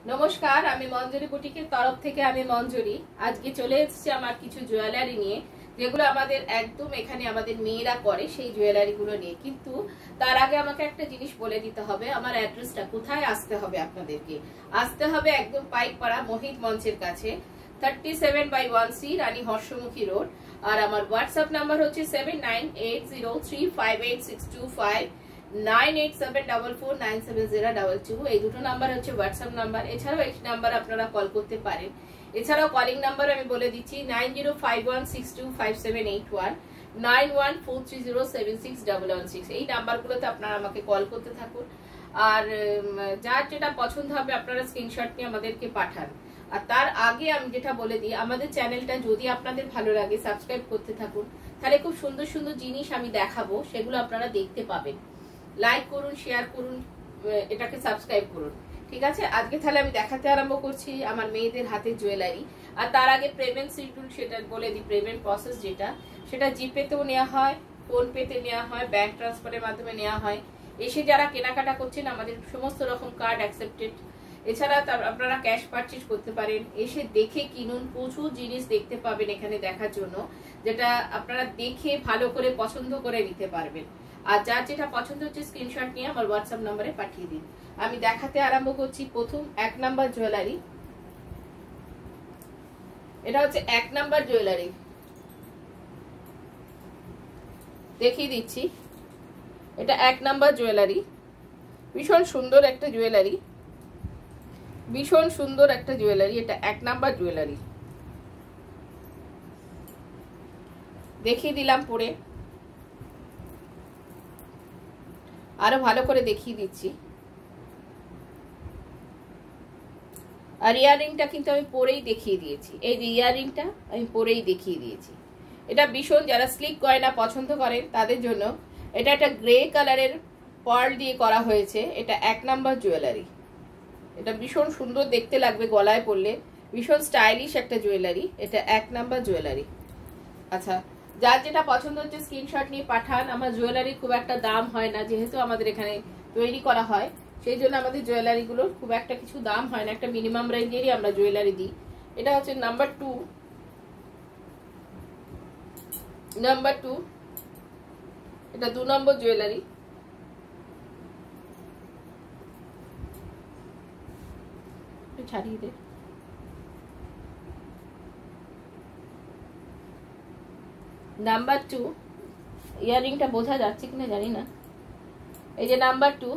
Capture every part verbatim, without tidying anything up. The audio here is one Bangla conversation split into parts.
নমস্কার, আমি মঞ্জুরি বুটিকের তরফ থেকে আমি মঞ্জুরি আজকে চলে এসেছি আমার কিছু জুয়েলারি নিয়ে, যেগুলো আমাদের একদম এখানে আমাদের মেয়েরা করে সেই জুয়েলারি গুলো নিয়ে। কিন্তু তার আগে আমাকে একটা জিনিস বলে দিতে হবে, আমার অ্যাড্রেসটা কোথায় আসতে হবে। আপনাদেরকে আসতে হবে একদম পাইকপাড়া মোহিত মঞ্চের কাছে, thirty seven by one C Rani Harshamukhi road. আর আমার হোয়াটসঅ্যাপ নাম্বার হচ্ছে seven nine eight zero three five eight six two five nine eight seven double four nine seven zero double two. এই দুটো নাম্বার হচ্ছে হোয়াটসঅ্যাপ নাম্বার। এছাড়াও এই নাম্বার আপনারা কল করতে পারেন। এছাড়াও কলিং নাম্বার আমি বলে দিচ্ছি nine zero five one six two five seven eight one nine one four three zero seven six double one six. এই নাম্বারগুলোতে আপনারা আমাকে কল করতে থাকুন। আর যার যেটা পছন্দ হবে আপনারা স্ক্রিনশট নিয়ে আমাদেরকে পাঠান। আর তার আগে আমি যেটা বলে দিই, আমাদের চ্যানেলটা যদি আপনাদের ভালো লাগে সাবস্ক্রাইব করতে থাকুন, তাহলে খুব সুন্দর সুন্দর জিনিস আমি দেখাবো, সেগুলো আপনারা দেখতে পাবেন। লাইক করুন, শেয়ার করুন, এটাকে সাবস্ক্রাইব করুন, ঠিক আছে। আজকে তাহলে আমি দেখাতে আরম্ভ করছি আমার মেয়েদের হাতে জুয়েলারি। আর তার আগে পেমেন্ট শিডিউল সেটা বলে দিই। পেমেন্ট প্রসেস যেটা, সেটা জিপেতেও নেওয়া হয়, ফোন পেতে নেওয়া হয়, ব্যাংক ট্রান্সফারের মাধ্যমে নেওয়া হয়। এসে যারা কেনাকাটা করছেন আমাদের সমস্ত রকম কার্ড অ্যাকসেপ্টেড। এছাড়া আপনারা ক্যাশ পারচেজ করতে পারেন। এসে দেখে কিনুন, প্রচুর জিনিস দেখতে পাবেন এখানে দেখার জন্য, যেটা আপনারা দেখে ভালো করে পছন্দ করে নিতে পারবেন। আর যার যেটা পছন্দ হচ্ছে স্ক্রিনশট নিয়ে আমার হোয়াটসঅ্যাপ নম্বরে পাঠিয়ে দিন। আমি দেখাতে আরম্ভ করছি প্রথম এক নাম্বার জুয়েলারি। এটা হচ্ছে এক নাম্বার জুয়েলারি, দেখিয়ে দিচ্ছি। এটা এক নাম্বার জুয়েলারি, ভীষণ সুন্দর একটা জুয়েলারি, ভীষণ সুন্দর একটা জুয়েলারি। এটা এক নাম্বার জুয়েলারি, দেখিয়ে দিলাম পরে, আরো ভালো করে দেখিয়ে দিচ্ছি। আর ইয়াররিংটা কিন্তু আমি পরেই দেখিয়ে দিয়েছি। এই যে ইয়াররিংটা আমি পরেই দেখিয়ে দিয়েছি। এটা ভীষণ, যারা স্লিক গয়না পছন্দ করেন তাদের জন্য। এটা একটা গ্রে কালারের পার্ল দিয়ে করা হয়েছে। এটা এক নাম্বার জুয়েলারি। এটা ভীষণ সুন্দর দেখতে লাগবে গলায় পরলে, ভীষণ স্টাইলিশ একটা জুয়েলারি। এটা এক নাম্বার জুয়েলারি। আচ্ছা, যার যেটা পছন্দ হচ্ছে স্ক্রিনশট নিয়ে পাঠান। আমার জুয়েলারি খুব একটা দাম হয় না, যেহেতু আমাদের এখানে তৈরি করা হয়, সেই জন্য আমাদের জুয়েলারি গুলোর খুব একটা কিছু দাম হয় না। একটা মিনিমাম রেঞ্জেরই আমরা জুয়েলারি দিই। এটা হচ্ছে নাম্বার টু, নাম্বার টু এটা দু নম্বর জুয়েলারি। ছাড়িয়ে দে। নাম্বার টু, ইয়াররিংটা বোঝা যাচ্ছে কিনা জানি না। এই যে নাম্বার টু,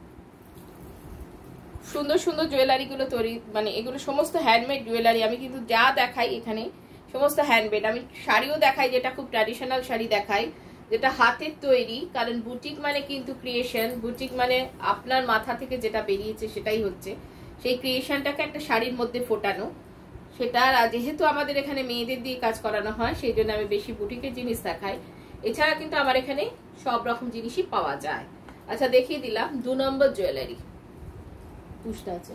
সুন্দর সুন্দর জুয়েলারি গুলো তৈরি, মানে এগুলো সমস্ত হ্যান্ডমেড জুয়েলারি। আমি কিন্তু যা দেখাই এখানে সমস্ত হ্যান্ডমেড। আমি শাড়িও দেখাই, যেটা খুব ট্র্যাডিশনাল শাড়ি দেখাই, যেটা হাতের তৈরি। কারণ বুটিক মানে কিন্তু ক্রিয়েশন, বুটিক মানে আপনার মাথা থেকে যেটা বেরিয়েছে সেটাই হচ্ছে, সেই ক্রিয়েশনটাকে একটা শাড়ির মধ্যে ফোটানো। সেটা যেহেতু আমাদের এখানে মেয়েদের দিয়ে কাজ করানো হয়, সেই জন্য আমি বেশি বুটিকের জিনিস দেখাই। এছাড়া কিন্তু আমার এখানে সব রকম জিনিসই পাওয়া যায়। আচ্ছা, দেখিয়ে দিলাম দু নম্বর জুয়েলারি। পুষটা আছে,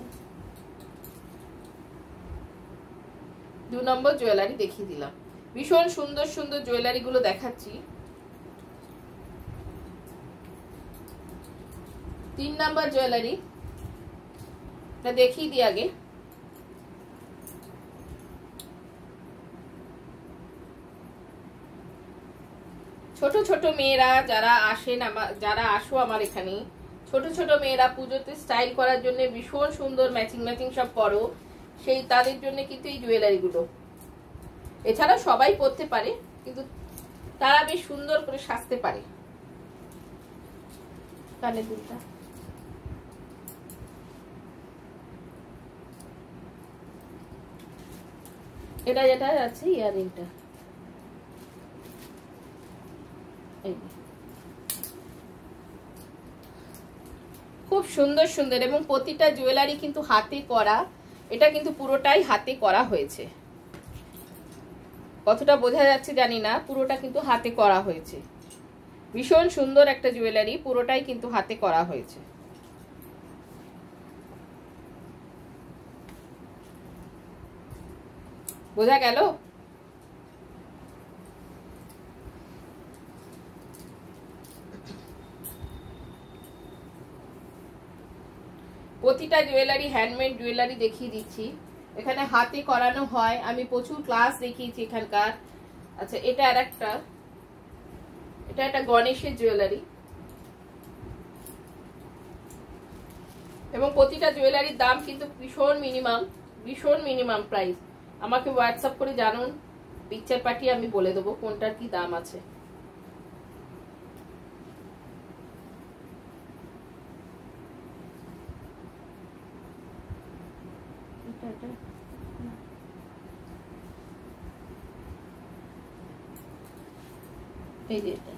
দু নম্বর জুয়েলারি দেখিয়ে দিলাম। ভীষণ সুন্দর সুন্দর জুয়েলারি গুলো দেখাচ্ছি। তিন নম্বর জুয়েলারি দেখিয়ে দিই আগে। ছোট ছোট মেয়েরা যারা আসেন, যারা আসো আমার এখানে, ছোট ছোট মেয়েরা পুজোতে স্টাইল করার জন্য ভীষণ সুন্দর ম্যাচিং ম্যাচিং সব করো, সেই তাদের জন্য কিন্তু এই জুয়েলারি গুলো। এছাড়া সবাই পরতে পারে, কিন্তু তারা বেশ সুন্দর করে সাজতে পারে। কানের দুলটা, এটা যেটা আছে ইয়াররিংটা, খুব সুন্দর সুন্দর, এবং প্রতিটা জুয়েলারি কিন্তু হাতে করা। এটা কিন্তু পুরোটাই হাতে করা হয়েছে। কতটা বোঝা যাচ্ছে জানি না, পুরোটা কিন্তু হাতে করা হয়েছে। ভীষণ সুন্দর একটা জুয়েলারি, পুরোটাই কিন্তু হাতে করা হয়েছে। বোঝা গেল? প্রতিটা প্রতিটা জুয়েলারি হ্যান্ডমেড জুয়েলারি দেখিয়ে দিচ্ছি। এখানে হাতে করানো হয়, আমি প্রচুর ক্লাস দেখিয়েছি এখানকার। আচ্ছা, এটা আর একটা, এটা একটা গণেশের জুয়েলারি এবং প্রতিটা জুয়েলারির দাম কিন্তু ভীষণ মিনিমাম, ভীষণ মিনিমাম প্রাইস। আমাকে হোয়াটসঅ্যাপ করে জানুন, পিকচার পাঠিয়ে আমি বলে দেবো কোনটার কি দাম আছে। এই যে এটা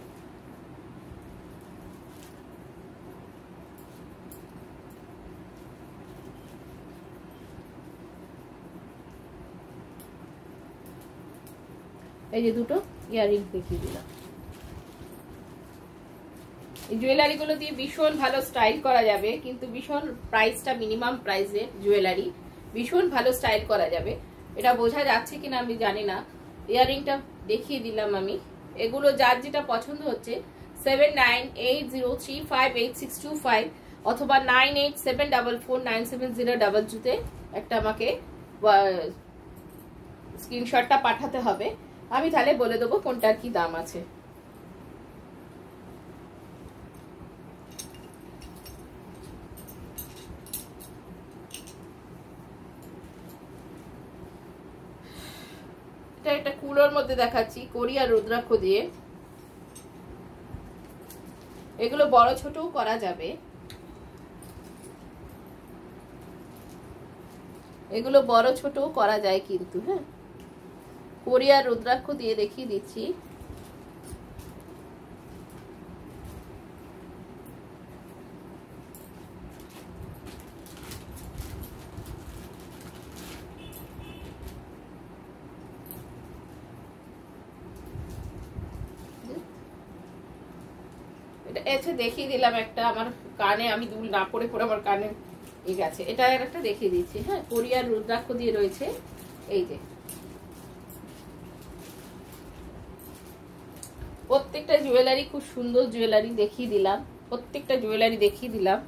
এই যে দুটো ইয়াররিং দেখিয়ে দিলাম। এই জুয়েলারি গুলো দিয়ে ভীষণ ভালো স্টাইল করা যাবে, কিন্তু ভীষণ প্রাইসটা মিনিমাম প্রাইসে জুয়েলারি, ভীষণ ভালো স্টাইল করা যাবে। এটা বোঝা যাচ্ছে কিনা আমি জানি না। ইয়াররিংটা দেখিয়ে দিলাম আমি। এগুলো যার যেটা পছন্দ হচ্ছে seven nine eight zero three five eight six two five অথবা nine eight seven double four nine seven zero double টুতে একটা আমাকে স্ক্রিনশটটা পাঠাতে হবে। আমি তাহলে বলে দেবো কোনটার কি দাম আছে। এটা একটা কুলোর মধ্যে দেখাচ্ছি কোরিয়া রুদ্রাক্ষ দিয়ে। এগুলো বড় ছোটও করা যাবে, এগুলো বড় ছোটও করা যায় কিন্তু। হ্যাঁ, কোরিয়া রুদ্রাক্ষ দিয়ে দেখিয়ে দিচ্ছি। এটা এসে দেখিয়ে দিলাম একটা, আমার কানে আমি দুল না পড়ে পড়ে আমার কানে এই গেছে। এটা একটা দেখিয়ে দিচ্ছি। হ্যাঁ, কোরিয়ার রুদ্রাক্ষ দিয়ে রয়েছে। এই যে প্রত্যেকটা জুয়েলারি খুব সুন্দর জুয়েলারি দেখিয়ে দিলাম, প্রত্যেকটা জুয়েলারি দেখিয়ে দিলাম।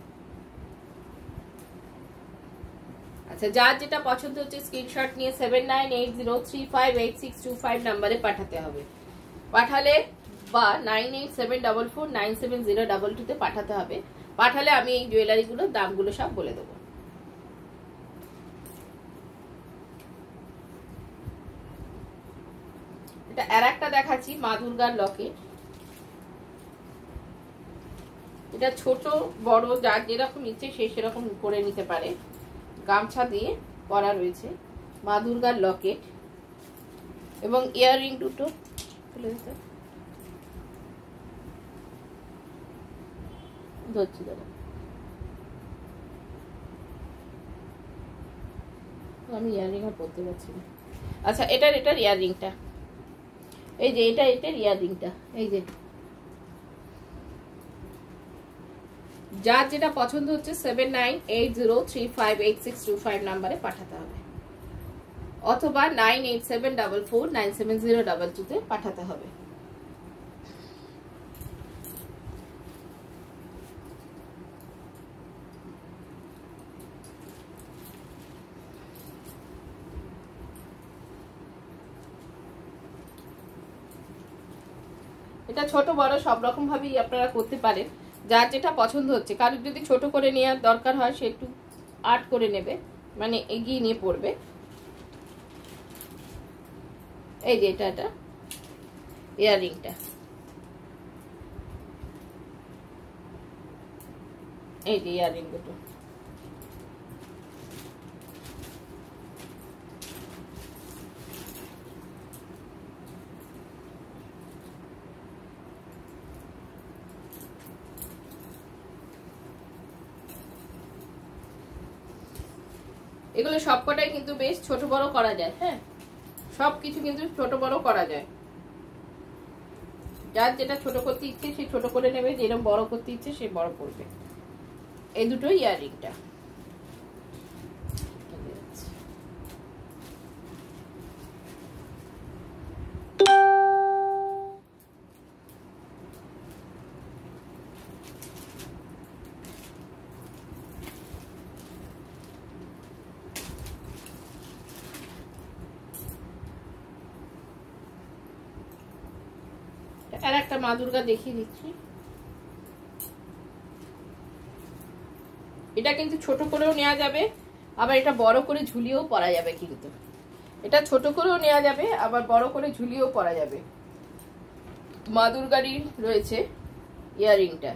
আচ্ছা, যার যেটা পছন্দ হচ্ছে স্ক্রিনশট নিয়ে seven nine eight zero three five eight six two five নাম্বারে পাঠাতে হবে। পাঠালে বা nine eight seven double four nine seven zero double টুতে পাঠাতে হবে। পাঠালে আমি এই জুয়েলারিগুলোর দামগুলো সব বলে দেবো। এটা আর একটা দেখাচ্ছি মা দুর্গার লকেট। এটা ছোট বড় যার যেরকম ইচ্ছে সে সেরকম করে নিতে পারে। গামছা দিয়ে করা রয়েছে মা দুর্গার লকেট এবং ইয়াররিং দুটো তুলে দিতে ধরছি দাদা, আমি ইয়াররিং আর পরতে পারছি না। আচ্ছা, এটার এটার ইয়াররিংটা এই যে, এটা এটার ইয়াররিংটা এই যে, যার যেটা পছন্দ হচ্ছে seven nine eight zero three five eight six two five নাম্বারে পাঠাতে হবে অথবা nine eight seven double four nine seven zero double টুতে পাঠাতে হবে। এটা ছোট বড় সব রকম ভাবেই আপনারা করতে পারেন, যার যেটা পছন্দ হচ্ছে। কারোর যদি ছোট করে নেওয়ার দরকার হয় সে একটু আর্ট করে নেবে, মানে এগিয়ে নিয়ে পড়বে। এই যে এটা এটা ইয়াররিংটা, এই যে ইয়াররিং দুটো। এগুলো সবকটাই কিন্তু বেশ ছোট বড় করা যায়। হ্যাঁ, সবকিছু কিন্তু ছোট বড় করা যায়। যার যেটা ছোট করতে ইচ্ছে সে ছোট করে নেবে, যেরকম বড় করতে ইচ্ছে সে বড় করবে। এই দুটো ইয়াররিংটা আর একটা মা দুর্গা দেখিয়ে দিচ্ছি। এটা কিন্তু ছোট করেও নেওয়া যাবে, আবার এটা বড় করে ঝুলিয়েও পরা যাবে। কিন্তু এটা ছোট করেও নেওয়া যাবে, আবার বড় করে ঝুলিয়েও পরা যাবে। মা দুর্গারই রয়েছে ইয়াররিংটা।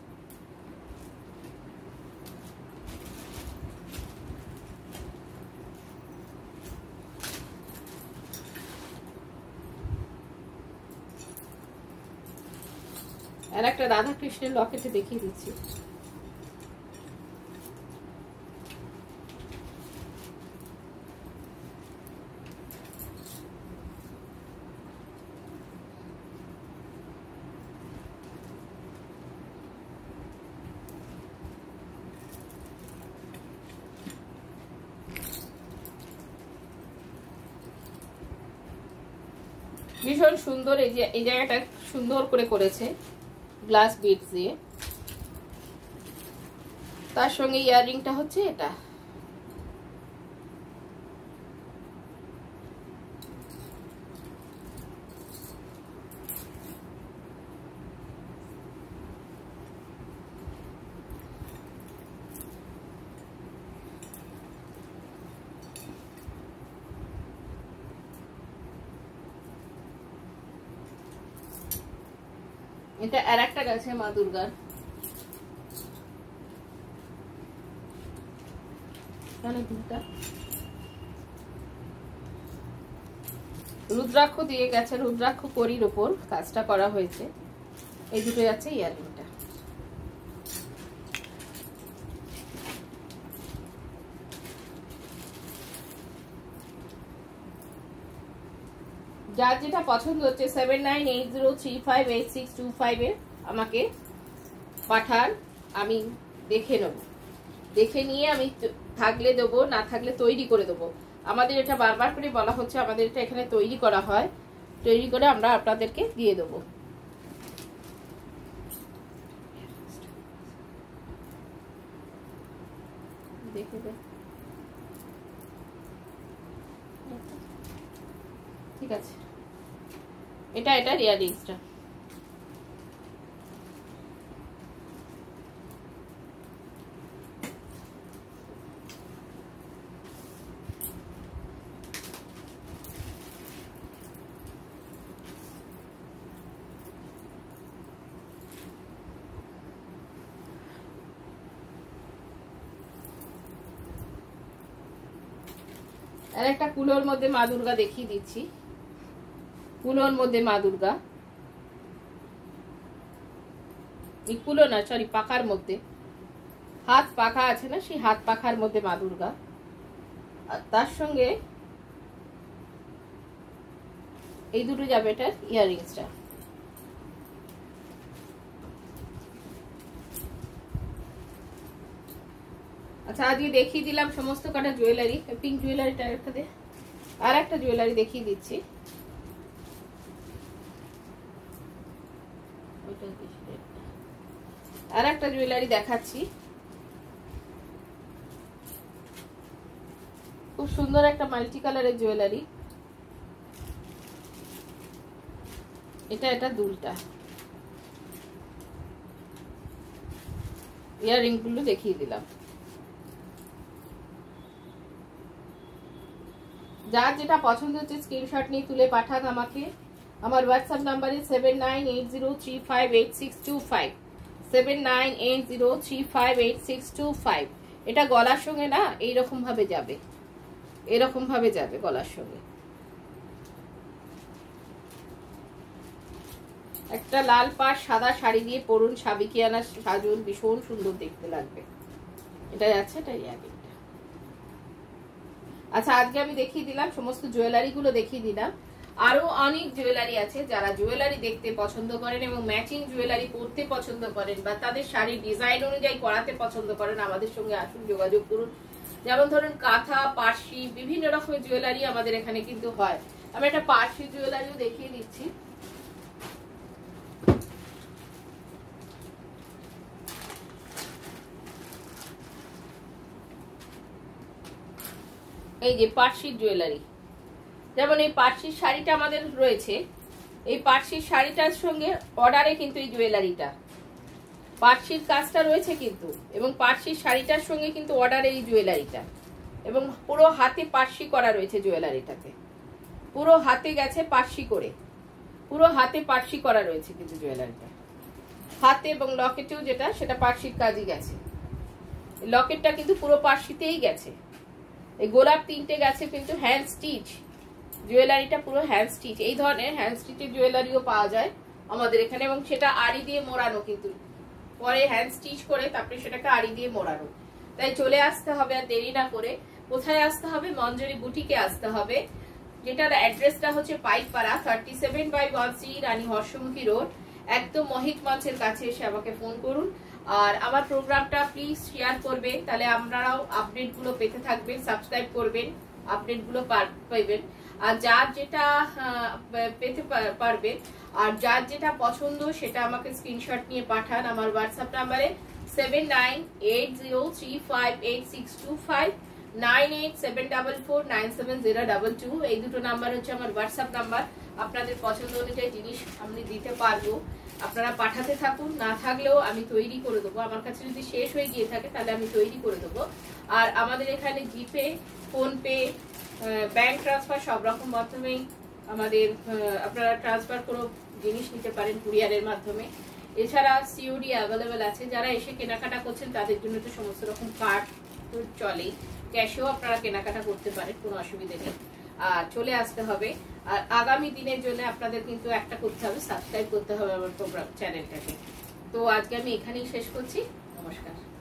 আর একটা রাধা কৃষ্ণের লকেটে দেখিয়ে দিচ্ছি। ভীষণ সুন্দর, এই যে এই জায়গাটা সুন্দর করে করেছে গ্লাস বিডস দিয়ে। তার সঙ্গে ইয়াররিংটা হচ্ছে এটা। এটা আর একটা গেছে মা দুর্গার। রুদ্রাক্ষ দিয়ে গেছে, রুদ্রাক্ষ করির উপর কাজটা করা হয়েছে। এই দুটো যাচ্ছে ইয়াররিংটা। যার যেটা পছন্দ হচ্ছে seven nine eight zero three five eight six two five এ আমাকে পাঠান, আমি দেখে নেব। দেখে নিয়ে আমি থাকলে দেবো, না থাকলে তৈরি করে দেবো। আমাদের এটা বারবার করে বলা হচ্ছে, আমাদের এটা এখানে তৈরি করা হয়, তৈরি করে আমরা আপনাদেরকে দিয়ে দেবো। দেখে দে, ঠিক আছে। এটা এটা ইয়াররিংসটা। আর একটা কুলোর মধ্যে মা দুর্গা দেখিয়ে দিচ্ছি। কুলোর মধ্যে মা দুর্গা, এই কুলো না সরি পাখার মধ্যে, হাত পাখা আছে না, সেই হাত পাখার মধ্যে মা দুর্গা। আর তার সঙ্গে এই দুটো যাবে এটার ইয়াররিংসটা। আচ্ছা, আজকে দেখিয়ে দিলাম সমস্ত কটা জুয়েলারি। পিঙ্ক জুয়েলারিটা একটা দে, আর একটা জুয়েলারি দেখিয়ে দিচ্ছি। আর একটা জুয়েলারি দেখাচ্ছি, খুব সুন্দর একটা মাল্টি কালারের জুয়েলারি। এটা এটা দুলটা ইয়াররিং গুলো দেখিয়ে দিলাম। যার যেটা পছন্দ হচ্ছে স্ক্রিনশট নিয়ে তুলে পাঠান আমাকে। আমার হোয়াটসঅ্যাপ নাম্বারে seven nine eight zero three five eight six two five seven nine eight zero three five eight six two five. এটা গলার সঙ্গে না এইরকম ভাবে যাবে, এরকম ভাবে যাবে গলার সঙ্গে। একটা লাল পাড় সাদা শাড়ি দিয়ে পরুন, সাবিকিয়ানা সাজুন, ভীষণ সুন্দর দেখতে লাগবে। এটা যাচ্ছে এটা ইয়াররিংটা। আচ্ছা, আজকে আমি দেখিয়ে দিলাম সমস্ত জুয়েলারি গুলো দেখিয়ে দিলাম। আরো অনেক জুয়েলারি আছে, যারা জুয়েলারি দেখতে পছন্দ করেন এবং ম্যাচিং জুয়েলারি পরতে পছন্দ করেন বা তাদের শাড়ির ডিজাইন অনুযায়ী করাতে পছন্দ করেন, আমাদের সঙ্গে আসুন, যোগাযোগ করুন। যেমন ধরুন কাঁথা, পার্সি, বিভিন্ন রকমের জুয়েলারি আমাদের এখানে কিন্তু হয়। আমি একটা পার্সি জুয়েলারিও দেখিয়ে দিচ্ছি। এই যে পার্সির জুয়েলারি, যেমন এই পার্সির শাড়িটা আমাদের রয়েছে, এই পার্সির শাড়িটার সঙ্গে অর্ডারে কিন্তু এই জুয়েলারিটা, পার্সির কাজটা রয়েছে কিন্তু, এবং পার্সির শাড়িটার সঙ্গে কিন্তু অর্ডারে এই জুয়েলারিটা, এবং পুরো হাতে পার্সি করা রয়েছে জুয়েলারিটাতে, পুরো হাতে গেছে পার্সি করে, পুরো হাতে পার্সি করা রয়েছে কিন্তু জুয়েলারিটা, হাতে এবং লকেটেও যেটা সেটা পার্সির কাজই গেছে। লকেটটা কিন্তু পুরো পার্সিতেই গেছে। এই গোলাপ তিনটে গেছে কিন্তু হ্যান্ড স্টিচ, জুয়েলারিটা পুরো হ্যান্ড স্টিচ। এই ধরনের হ্যান্ড স্টিচের জুয়েলারিও পাওয়া যায় আমাদের এখানে, এবং সেটা আড়ি দিয়ে মোড়ানো, কিন্তু পরে হ্যান্ড স্টিচ করে তারপরে সেটাকে আড়ি দিয়ে মোড়ানো। তাই চলে আসতে হবে আর দেরি না করে। কোথায় আসতে হবে? মঞ্জুরি বুটিকে আসতে হবে, যেটার অ্যাড্রেসটা হচ্ছে Paikpara thirty seven by one C Rani Harshamukhi road, একদম মহিত মঞ্চের কাছে এসে আমাকে ফোন করুন। আর আমার প্রোগ্রামটা প্লিজ শেয়ার করবেন, তাহলে আপনারাও আপডেটগুলো পেতে থাকবেন, সাবস্ক্রাইব করবেন, আপডেটগুলো পাবেন। আর যার যেটা পেতে পারবেন আর যার যেটা পছন্দ সেটা আমাকে স্ক্রিনশট নিয়ে পাঠান আমার হোয়াটসঅ্যাপ নাম্বারে seven nine eight zero three five eight six two five, nine eight seven double four nine seven zero double two. এই দুটো নাম্বার হচ্ছে আমার হোয়াটসঅ্যাপ নাম্বার। আপনাদের পছন্দ অনুযায়ী জিনিস আমি দিতে পারবো, আপনারা পাঠাতে থাকুন। না থাকলেও আমি তৈরি করে দেবো, আমার কাছে যদি শেষ হয়ে গিয়ে থাকে তাহলে আমি তৈরি করে দেবো। আর আমাদের এখানে জিপে, ফোনপে, ব্যাংক ট্রান্সফার সব রকম মাধ্যমেই আমাদের আপনারা ট্রান্সফার করে জিনিস নিতে পারেন কুরিয়ারের মাধ্যমে। এছাড়া সিওডি অ্যাভেলেবেল আছে। যারা এসে কেনাকাটা করছেন তাদের জন্য তো সমস্ত রকম কার্ড তো চলেই, ক্যাশেও আপনারা কেনাকাটা করতে পারেন, কোনো অসুবিধা নেই। আর চলে আসতে হবে। আর আগামী দিনের জন্য আপনাদের কিন্তু একটা করতে হবে, সাবস্ক্রাইব করতে হবে আমার প্রোগ্রাম চ্যানেলটাকে। তো আজকে আমি এখানেই শেষ করছি। নমস্কার।